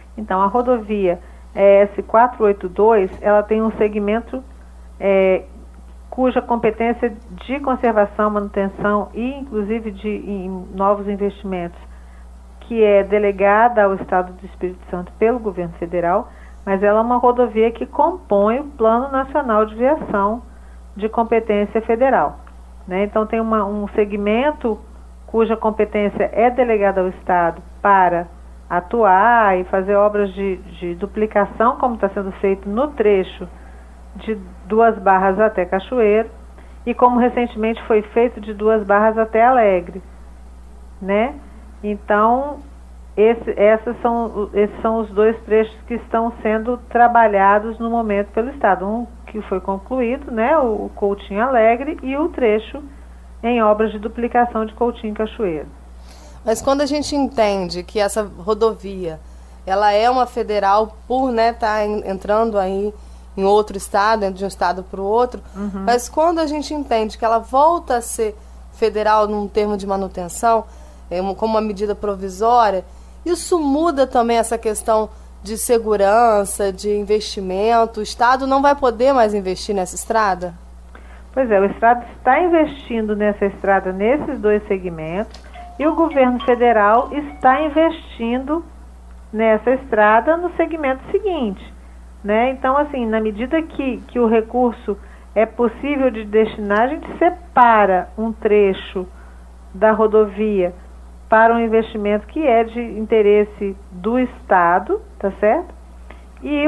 Então, a rodovia ES-482, ela tem um segmento cuja competência de conservação, manutenção e, inclusive, em novos investimentos, que é delegada ao Estado do Espírito Santo pelo governo federal, mas ela é uma rodovia que compõe o Plano Nacional de Viação de competência federal, né? Então, tem um segmento cuja competência é delegada ao Estado para atuar e fazer obras de duplicação, como está sendo feito no trecho de Duas Barras até Cachoeiro, e como recentemente foi feito de Duas Barras até Alegre, né? Então, esses são os dois trechos que estão sendo trabalhados no momento pelo Estado. Um que foi concluído, né, o Coutinho Alegre, e o trecho em obras de duplicação de Coutinho Cachoeiro. Mas quando a gente entende que essa rodovia, ela é uma federal por, né, tá entrando aí em outro estado, de um estado para o outro, mas quando a gente entende que ela volta a ser federal num termo de manutenção, como uma medida provisória, isso muda também essa questão de segurança, de investimento. O Estado não vai poder mais investir nessa estrada? Pois é, o Estado está investindo nessa estrada nesses dois segmentos e o governo federal está investindo nessa estrada no segmento seguinte, né? Então, assim, na medida que o recurso é possível de destinar, a gente separa um trecho da rodovia para um investimento que é de interesse do Estado, tá certo? E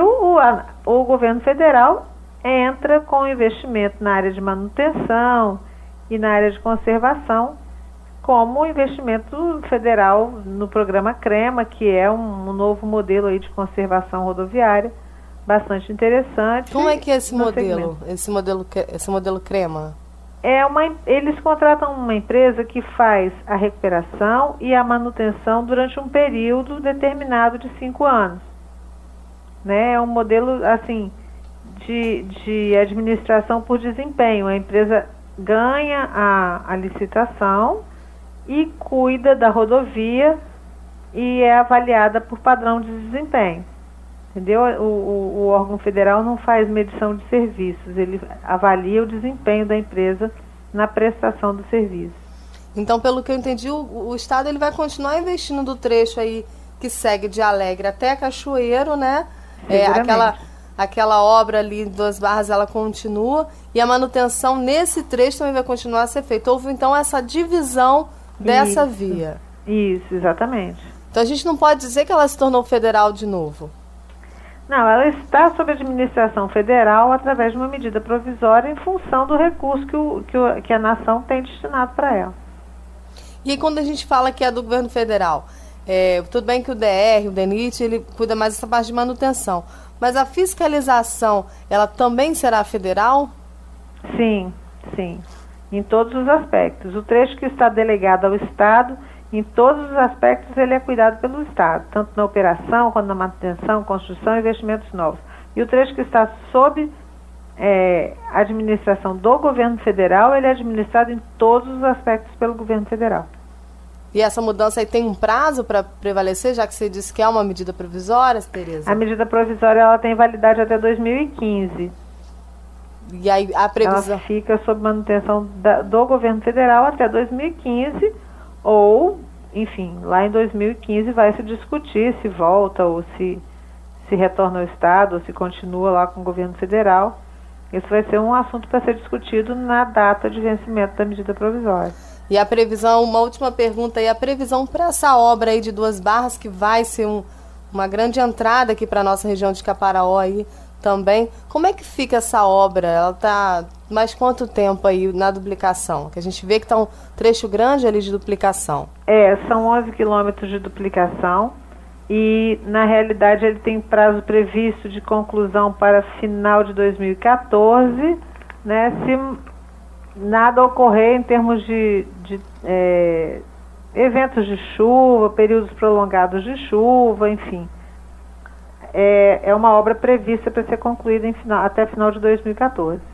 o governo federal entra com investimento na área de manutenção e na área de conservação, como o investimento federal no programa CREMA, que é um novo modelo aí de conservação rodoviária, bastante interessante. Como é que é esse modelo? Esse modelo CREMA? Eles contratam uma empresa que faz a recuperação e a manutenção durante um período determinado de 5 anos. Né? É um modelo, assim, de administração por desempenho. A empresa ganha a licitação e cuida da rodovia e é avaliada por padrão de desempenho. Entendeu? O órgão federal não faz medição de serviços, ele avalia o desempenho da empresa na prestação do serviço. Então, pelo que eu entendi, o Estado ele vai continuar investindo do trecho aí que segue de Alegre até Cachoeiro, né? Aquela obra ali, Duas Barras, ela continua, e a manutenção nesse trecho também vai continuar a ser feita. Houve, então, essa divisão dessa via. Isso, exatamente. Então, a gente não pode dizer que ela se tornou federal de novo. Não, ela está sob administração federal através de uma medida provisória em função do recurso que a nação tem destinado para ela. E aí, quando a gente fala que é do governo federal, tudo bem que o DR, o DENIT, ele cuida mais dessa parte de manutenção, mas a fiscalização, ela também será federal? Sim, sim, em todos os aspectos. O trecho que está delegado ao Estado, em todos os aspectos, ele é cuidado pelo Estado, tanto na operação, quanto na manutenção, construção e investimentos novos. E o trecho que está sob administração do governo federal, ele é administrado em todos os aspectos pelo governo federal. E essa mudança aí tem um prazo para prevalecer, já que você disse que é uma medida provisória, Tereza? A medida provisória ela tem validade até 2015. E aí a previsão... Ela fica sob manutenção do governo federal até 2015, ou, enfim, lá em 2015 vai se discutir se volta ou se retorna ao Estado, ou se continua lá com o governo federal. Isso vai ser um assunto para ser discutido na data de vencimento da medida provisória. E a previsão, uma última pergunta aí, a previsão para essa obra aí de Duas Barras, que vai ser uma grande entrada aqui para a nossa região de Caparaó aí também. Como é que fica essa obra? Ela está mais quanto tempo aí na duplicação? Que a gente vê que está um trecho grande ali de duplicação. São 11 quilômetros de duplicação e, na realidade, ele tem prazo previsto de conclusão para final de 2014, né? Se nada ocorrer em termos de eventos de chuva, períodos prolongados de chuva, enfim. É uma obra prevista para ser concluída até final de 2014.